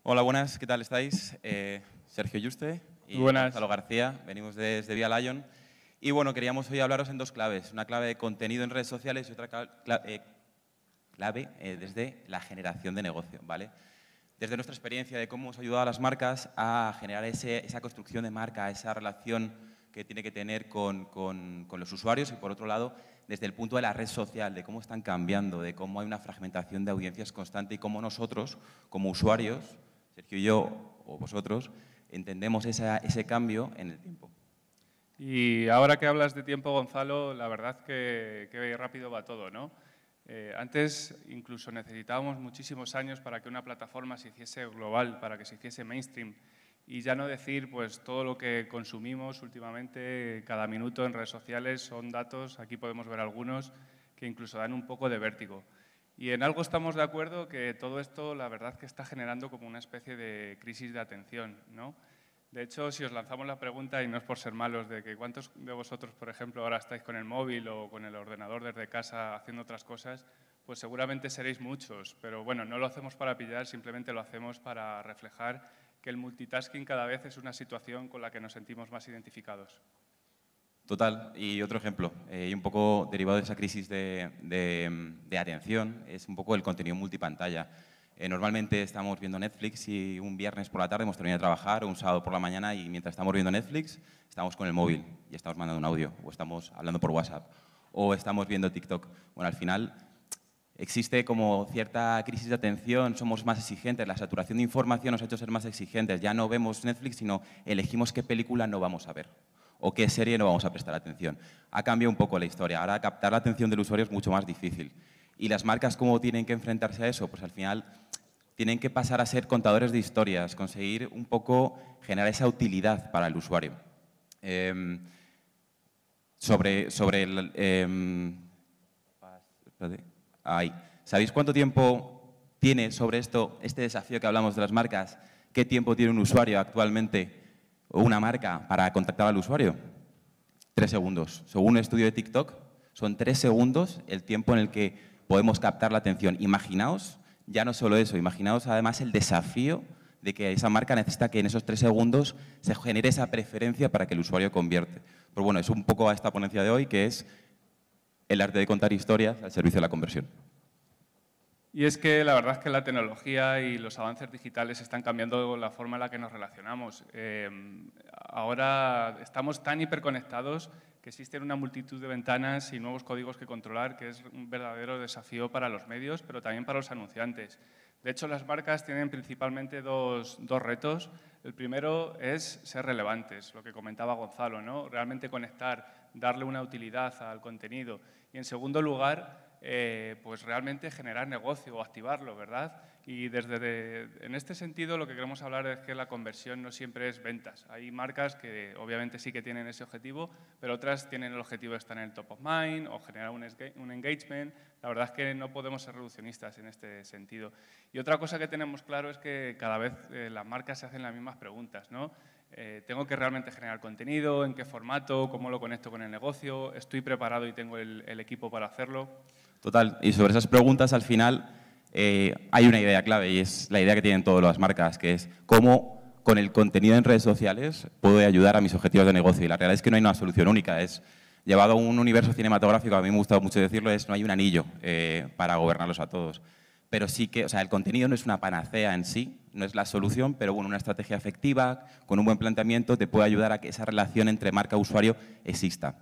Hola, buenas, ¿qué tal estáis? Sergio Yuste y Buenas. Gonzalo García, venimos desde Via Lion. Y bueno, queríamos hoy hablaros en dos claves, una clave de contenido en redes sociales y otra clave desde la generación de negocio, ¿vale? Desde nuestra experiencia de cómo hemos ayudado a las marcas a generar esa construcción de marca, esa relación que tiene que tener con los usuarios y, por otro lado, desde el punto de la red social, de cómo están cambiando, de cómo hay una fragmentación de audiencias constante y cómo nosotros, como usuarios, Sergio y yo, o vosotros, entendemos ese cambio en el tiempo. Y ahora que hablas de tiempo, Gonzalo, la verdad que rápido va todo, ¿no? Antes incluso necesitábamos muchísimos años para que una plataforma se hiciese global, para que se hiciese mainstream. Y ya no decir, pues, todo lo que consumimos últimamente, cada minuto en redes sociales, son datos, aquí podemos ver algunos, que incluso dan un poco de vértigo. Y en algo estamos de acuerdo, que todo esto, la verdad, que está generando como una especie de crisis de atención, ¿no? De hecho, si os lanzamos la pregunta, y no es por ser malos, de que cuántos de vosotros, por ejemplo, ahora estáis con el móvil o con el ordenador desde casa haciendo otras cosas, pues seguramente seréis muchos. Pero bueno, no lo hacemos para pillar, simplemente lo hacemos para reflejar que el multitasking cada vez es una situación con la que nos sentimos más identificados. Total. Y otro ejemplo, y un poco derivado de esa crisis de atención, es un poco el contenido multipantalla. Normalmente estamos viendo Netflix y un viernes por la tarde hemos terminado de trabajar, o un sábado por la mañana, y mientras estamos viendo Netflix estamos con el móvil y estamos mandando un audio, o estamos hablando por WhatsApp, o estamos viendo TikTok. Bueno, al final existe como cierta crisis de atención, somos más exigentes, la saturación de información nos ha hecho ser más exigentes. Ya no vemos Netflix, sino elegimos qué película no vamos a ver o qué serie no vamos a prestar atención. Ha cambiado un poco la historia. Ahora captar la atención del usuario es mucho más difícil. ¿Y las marcas cómo tienen que enfrentarse a eso? Pues al final tienen que pasar a ser contadores de historias, conseguir un poco generar esa utilidad para el usuario. ¿Sabéis cuánto tiempo tiene sobre este desafío que hablamos de las marcas? ¿Qué tiempo tiene un usuario actualmente o una marca para contactar al usuario? 3 segundos. Según un estudio de TikTok, son 3 segundos el tiempo en el que podemos captar la atención. Imaginaos, ya no solo eso, imaginaos además el desafío de que esa marca necesita que en esos 3 segundos se genere esa preferencia para que el usuario convierte. Pero bueno, es un poco a esta ponencia de hoy, que es el arte de contar historias al servicio de la conversión. Y es que la verdad es que la tecnología y los avances digitales están cambiando la forma en la que nos relacionamos. Ahora estamos tan hiperconectados que existen una multitud de ventanas y nuevos códigos que controlar, que es un verdadero desafío para los medios, pero también para los anunciantes. De hecho, las marcas tienen principalmente dos retos. El primero es ser relevantes, lo que comentaba Gonzalo, ¿no? Realmente conectar, darle una utilidad al contenido. Y en segundo lugar, pues realmente generar negocio o activarlo, ¿verdad? Y en este sentido lo que queremos hablar es que la conversión no siempre es ventas. Hay marcas que obviamente sí que tienen ese objetivo, pero otras tienen el objetivo de estar en el top of mind o generar un engagement. La verdad es que no podemos ser reduccionistas en este sentido. Y otra cosa que tenemos claro es que cada vez las marcas se hacen las mismas preguntas, ¿no? ¿Tengo que realmente generar contenido? ¿En qué formato? ¿Cómo lo conecto con el negocio? ¿Estoy preparado y tengo el equipo para hacerlo? Total. Y sobre esas preguntas, al final, hay una idea clave y es la idea que tienen todas las marcas, que es cómo con el contenido en redes sociales puedo ayudar a mis objetivos de negocio. Y la realidad es que no hay una solución única. Llevado a un universo cinematográfico, a mí me gusta mucho decirlo, no hay un anillo para gobernarlos a todos. Pero sí que, o sea, el contenido no es una panacea en sí, no es la solución, pero bueno, una estrategia efectiva, con un buen planteamiento, te puede ayudar a que esa relación entre marca e usuario exista.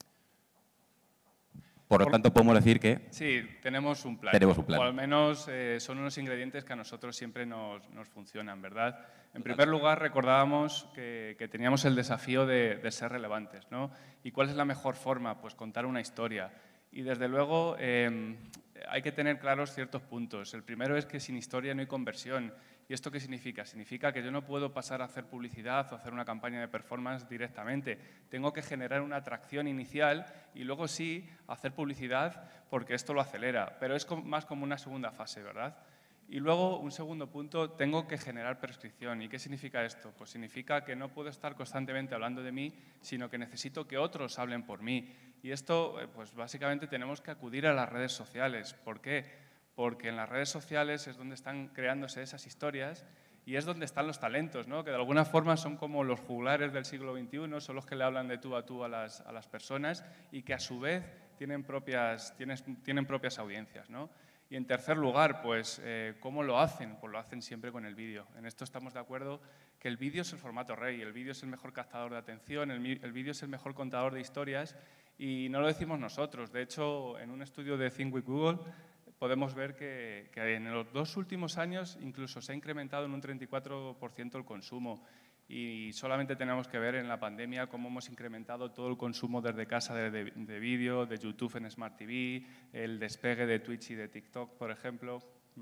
Por lo tanto, podemos decir que sí, tenemos un plan. tenemos un plan. O al menos son unos ingredientes que a nosotros siempre nos funcionan, ¿verdad? En primer lugar, recordábamos que teníamos el desafío de ser relevantes, ¿no? ¿Y cuál es la mejor forma? Pues contar una historia. Y desde luego hay que tener claros ciertos puntos. El primero es que sin historia no hay conversión. ¿Y esto qué significa? Significa que yo no puedo pasar a hacer publicidad o hacer una campaña de performance directamente. Tengo que generar una atracción inicial y luego sí hacer publicidad porque esto lo acelera. Pero es más como una segunda fase, ¿verdad? Y luego, un segundo punto, tengo que generar prescripción. ¿Y qué significa esto? Pues significa que no puedo estar constantemente hablando de mí, sino que necesito que otros hablen por mí. Y esto, pues básicamente tenemos que acudir a las redes sociales. ¿Por qué? Porque en las redes sociales es donde están creándose esas historias Y es donde están los talentos, ¿no? Que de alguna forma son como los juglares del siglo XXI, son los que le hablan de tú a las personas y que a su vez tienen propias audiencias, ¿no? Y en tercer lugar, pues, ¿cómo lo hacen? Pues lo hacen siempre con el vídeo. En esto estamos de acuerdo que el vídeo es el formato rey, el vídeo es el mejor captador de atención, el vídeo es el mejor contador de historias y no lo decimos nosotros. De hecho, en un estudio de Think with Google podemos ver que en los 2 últimos años incluso se ha incrementado en un 34% el consumo y solamente tenemos que ver en la pandemia cómo hemos incrementado todo el consumo desde casa de vídeo, de YouTube en Smart TV, el despegue de Twitch y de TikTok, por ejemplo.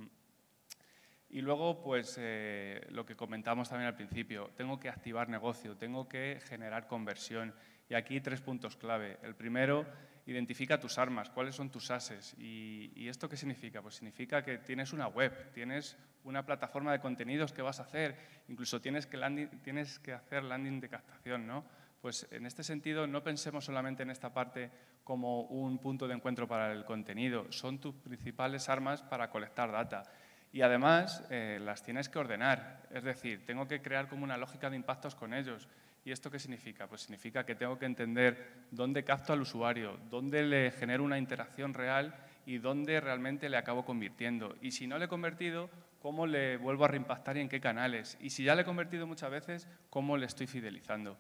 Y luego, pues, lo que comentamos también al principio, tengo que activar negocio, tengo que generar conversión. Y aquí 3 puntos clave. El primero, identifica tus armas, cuáles son tus ases. ¿Y esto qué significa? Pues significa que tienes una web, tienes una plataforma de contenidos que vas a hacer, incluso tienes que hacer landing de captación, ¿no? Pues en este sentido no pensemos solamente en esta parte como un punto de encuentro para el contenido, son tus principales armas para colectar data. Y además las tienes que ordenar, es decir, tengo que crear como una lógica de impactos con ellos. ¿Y esto qué significa? Pues significa que tengo que entender dónde capto al usuario, dónde le genero una interacción real y dónde realmente le acabo convirtiendo. Y si no le he convertido, ¿cómo le vuelvo a reimpactar y en qué canales? Y si ya le he convertido muchas veces, ¿cómo le estoy fidelizando?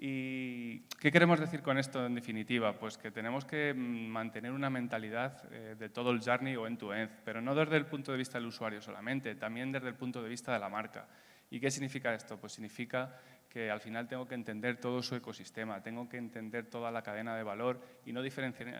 ¿Y qué queremos decir con esto en definitiva? Pues que tenemos que mantener una mentalidad de todo el journey o end-to-end, pero no desde el punto de vista del usuario solamente, también desde el punto de vista de la marca. ¿Y qué significa esto? Pues significa que al final tengo que entender todo su ecosistema, tengo que entender toda la cadena de valor y no diferenciar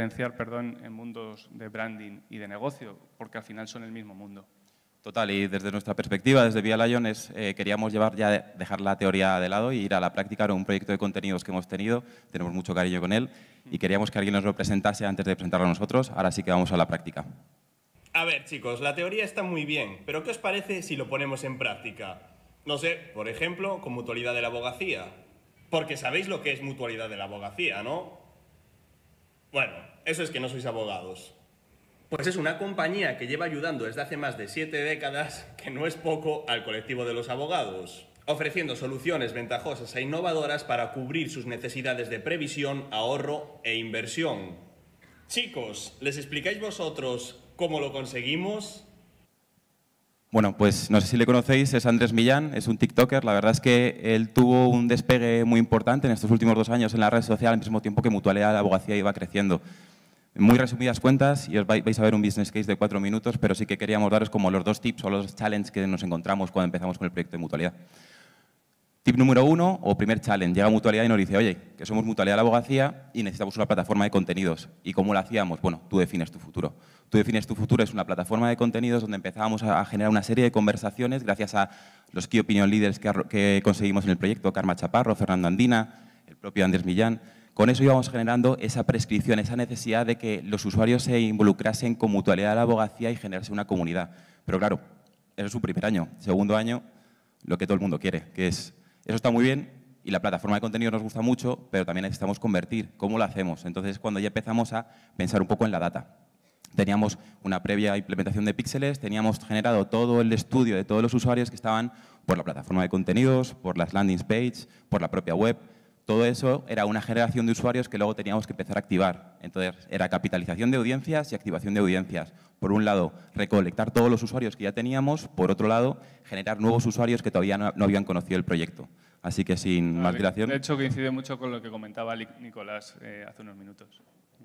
en mundos de branding y de negocio, porque al final son el mismo mundo. Total, y desde nuestra perspectiva, desde Via Lion, queríamos dejar la teoría de lado y ir a la práctica. Era un proyecto de contenidos que hemos tenido, tenemos mucho cariño con él y queríamos que alguien nos lo presentase antes de presentarlo a nosotros. Ahora sí que vamos a la práctica. A ver, chicos, la teoría está muy bien, pero ¿qué os parece si lo ponemos en práctica? No sé, por ejemplo, con mutualidad de la abogacía. Porque sabéis lo que es mutualidad de la abogacía, ¿no? Bueno, eso es que no sois abogados. Pues es una compañía que lleva ayudando desde hace más de 7 décadas, que no es poco, al colectivo de los abogados, ofreciendo soluciones ventajosas e innovadoras para cubrir sus necesidades de previsión, ahorro e inversión. Chicos, ¿les explicáis vosotros cómo lo conseguimos? Bueno, pues no sé si le conocéis, es Andrés Millán, es un TikToker. La verdad es que él tuvo un despegue muy importante en estos últimos 2 años en la red social, al mismo tiempo que Mutualidad de la Abogacía iba creciendo. En muy resumidas cuentas, y os vais a ver un business case de 4 minutos, pero sí que queríamos daros como los 2 tips o los challenges que nos encontramos cuando empezamos con el proyecto de Mutualidad. Tip número 1 o primer challenge, llega Mutualidad y nos dice, oye, que somos Mutualidad de la Abogacía y necesitamos una plataforma de contenidos. ¿Y cómo lo hacíamos? Bueno, tú defines tu futuro. Tú defines tu futuro es una plataforma de contenidos donde empezábamos a generar una serie de conversaciones gracias a los key opinion leaders que conseguimos en el proyecto, Karma Chaparro, Fernando Andina, el propio Andrés Millán. Con eso íbamos generando esa prescripción, esa necesidad de que los usuarios se involucrasen con Mutualidad de la Abogacía y generarse una comunidad. Pero claro, eso es su primer año. Segundo año, lo que todo el mundo quiere, que es, eso está muy bien y la plataforma de contenido nos gusta mucho, pero también necesitamos convertir. ¿Cómo lo hacemos? Entonces, cuando ya empezamos a pensar un poco en la data. Teníamos una previa implementación de píxeles, teníamos generado todo el estudio de todos los usuarios que estaban por la plataforma de contenidos, por las landing pages, por la propia web. Todo eso era una generación de usuarios que luego teníamos que empezar a activar. Entonces, era capitalización de audiencias y activación de audiencias. Por un lado, recolectar todos los usuarios que ya teníamos. Por otro lado, generar nuevos usuarios que todavía no habían conocido el proyecto. Así que, sin más dilación… De hecho, coincide mucho con lo que comentaba Nicolás hace unos minutos.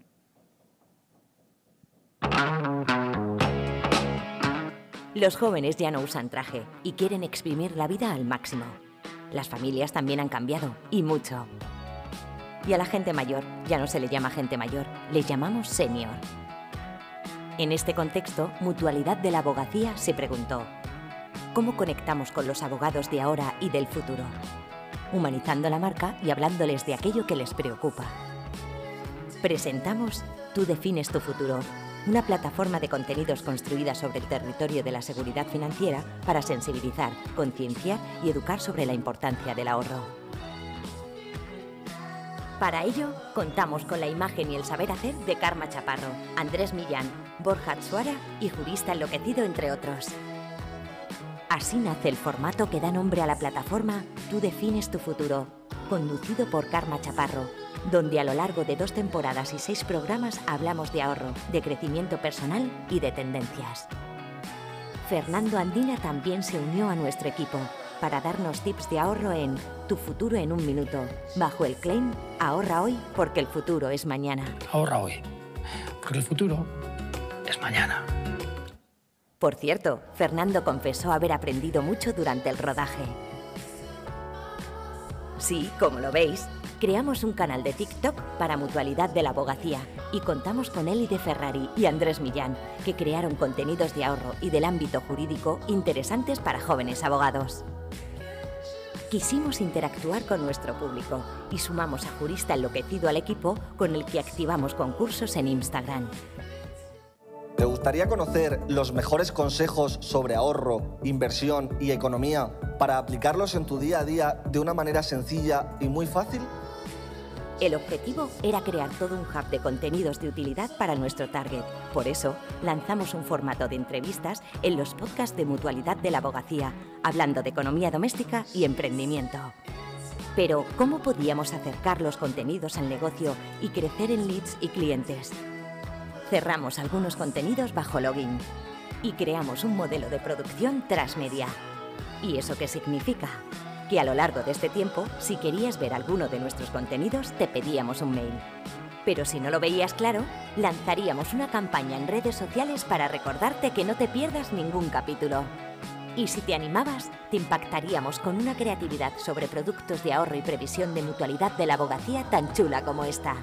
Los jóvenes ya no usan traje y quieren exprimir la vida al máximo. Las familias también han cambiado, y mucho. Y a la gente mayor ya no se le llama gente mayor, les llamamos senior. En este contexto, Mutualidad de la Abogacía se preguntó: ¿cómo conectamos con los abogados de ahora y del futuro? Humanizando la marca y hablándoles de aquello que les preocupa. Presentamos Tú defines tu futuro, una plataforma de contenidos construida sobre el territorio de la seguridad financiera para sensibilizar, concienciar y educar sobre la importancia del ahorro. Para ello, contamos con la imagen y el saber hacer de Karma Chaparro, Andrés Millán, Borja Suara y Jurista Enloquecido, entre otros. Así nace el formato que da nombre a la plataforma Tú defines tu futuro, conducido por Karma Chaparro, donde a lo largo de 2 temporadas y 6 programas hablamos de ahorro, de crecimiento personal y de tendencias. Fernando Andina también se unió a nuestro equipo para darnos tips de ahorro en Tu futuro en un minuto, bajo el claim Ahorra hoy porque el futuro es mañana. Ahorra hoy, porque el futuro es mañana. Por cierto, Fernando confesó haber aprendido mucho durante el rodaje. Sí, como lo veis, creamos un canal de TikTok para Mutualidad de la Abogacía y contamos con Eli de Ferrari y Andrés Millán, que crearon contenidos de ahorro y del ámbito jurídico interesantes para jóvenes abogados. Quisimos interactuar con nuestro público y sumamos a Jurista Enloquecido al equipo con el que activamos concursos en Instagram. ¿Te gustaría conocer los mejores consejos sobre ahorro, inversión y economía para aplicarlos en tu día a día de una manera sencilla y muy fácil? El objetivo era crear todo un hub de contenidos de utilidad para nuestro target. Por eso, lanzamos un formato de entrevistas en los podcasts de Mutualidad de la Abogacía, hablando de economía doméstica y emprendimiento. Pero, ¿cómo podíamos acercar los contenidos al negocio y crecer en leads y clientes? Cerramos algunos contenidos bajo login y creamos un modelo de producción transmedia. ¿Y eso qué significa? Que a lo largo de este tiempo, si querías ver alguno de nuestros contenidos, te pedíamos un mail. Pero si no lo veías claro, lanzaríamos una campaña en redes sociales para recordarte que no te pierdas ningún capítulo. Y si te animabas, te impactaríamos con una creatividad sobre productos de ahorro y previsión de Mutualidad de la Abogacía tan chula como esta.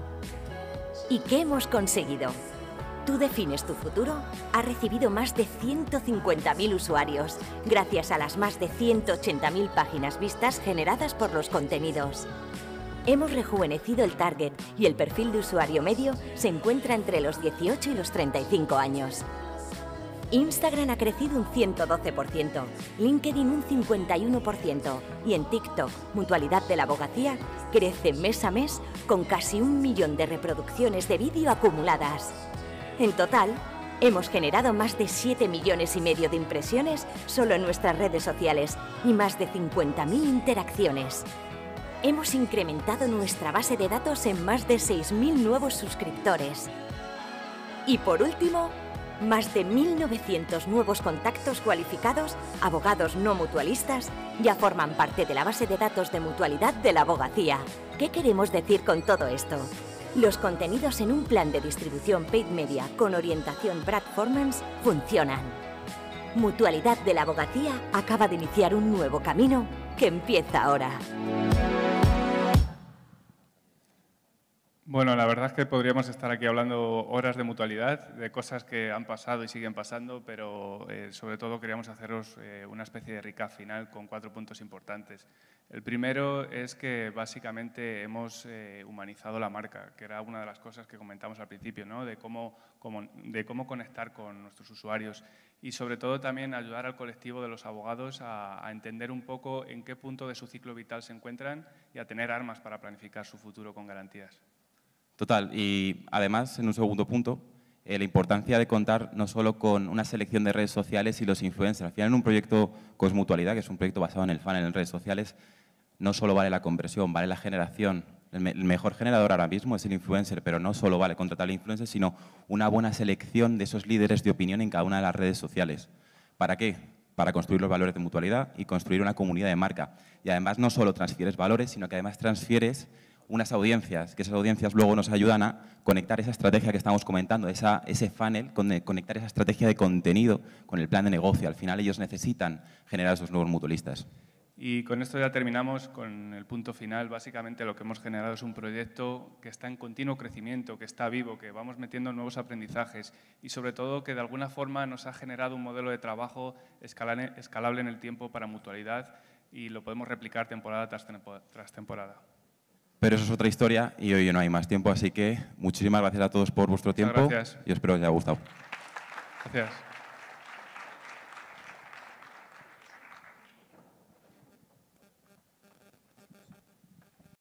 ¿Y qué hemos conseguido? Tú defines tu futuro ha recibido más de 150.000 usuarios, gracias a las más de 180.000 páginas vistas generadas por los contenidos. Hemos rejuvenecido el target y el perfil de usuario medio se encuentra entre los 18 y los 35 años. Instagram ha crecido un 112%, LinkedIn un 51% y en TikTok, Mutualidad de la Abogacía, crece mes a mes con casi 1 millón de reproducciones de vídeo acumuladas. En total, hemos generado más de 7,5 millones de impresiones solo en nuestras redes sociales y más de 50.000 interacciones. Hemos incrementado nuestra base de datos en más de 6.000 nuevos suscriptores. Y por último, más de 1.900 nuevos contactos cualificados, abogados no mutualistas, ya forman parte de la base de datos de Mutualidad de la Abogacía. ¿Qué queremos decir con todo esto? Los contenidos en un plan de distribución paid media con orientación performance funcionan. Mutualidad de la Abogacía acaba de iniciar un nuevo camino que empieza ahora. Bueno, la verdad es que podríamos estar aquí hablando horas de mutualidad, de cosas que han pasado y siguen pasando, pero sobre todo queríamos haceros una especie de recap final con 4 puntos importantes. El primero es que básicamente hemos humanizado la marca, que era una de las cosas que comentamos al principio, ¿no? de cómo conectar con nuestros usuarios y sobre todo también ayudar al colectivo de los abogados a entender un poco en qué punto de su ciclo vital se encuentran y a tener armas para planificar su futuro con garantías. Total, y además, en un segundo punto, la importancia de contar no solo con una selección de redes sociales y los influencers. Al final, en un proyecto Cosmutualidad, que es un proyecto basado en el funnel en redes sociales, no solo vale la conversión, vale la generación. El mejor generador ahora mismo es el influencer, pero no solo vale contratar al influencer, sino una buena selección de esos líderes de opinión en cada una de las redes sociales. ¿Para qué? Para construir los valores de mutualidad y construir una comunidad de marca. Y además no solo transfieres valores, sino que además transfieres unas audiencias, que esas audiencias luego nos ayudan a conectar esa estrategia que estamos comentando, ese funnel, conectar esa estrategia de contenido con el plan de negocio. Al final ellos necesitan generar esos nuevos mutualistas. Y con esto ya terminamos con el punto final. Básicamente lo que hemos generado es un proyecto que está en continuo crecimiento, que está vivo, que vamos metiendo nuevos aprendizajes y sobre todo que de alguna forma nos ha generado un modelo de trabajo escalable en el tiempo para mutualidad y lo podemos replicar temporada tras temporada. Pero eso es otra historia y hoy no hay más tiempo, así que muchísimas gracias a todos por vuestro tiempo. Gracias. Y espero que os haya gustado. Gracias.